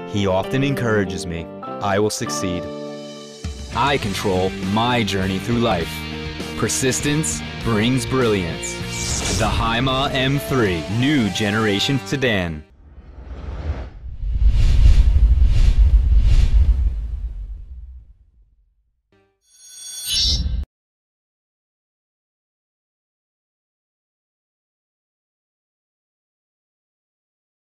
He often encourages me. I will succeed. I control my journey through life. Persistence brings brilliance. The Haima M3 New Generation Sedan.